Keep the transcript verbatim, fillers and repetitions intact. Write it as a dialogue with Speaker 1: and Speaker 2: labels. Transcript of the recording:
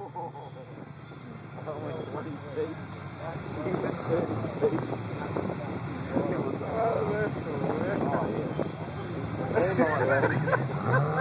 Speaker 1: Only twenty feet. He was thirty feet. It was, oh, that's so weird. Oh, yes.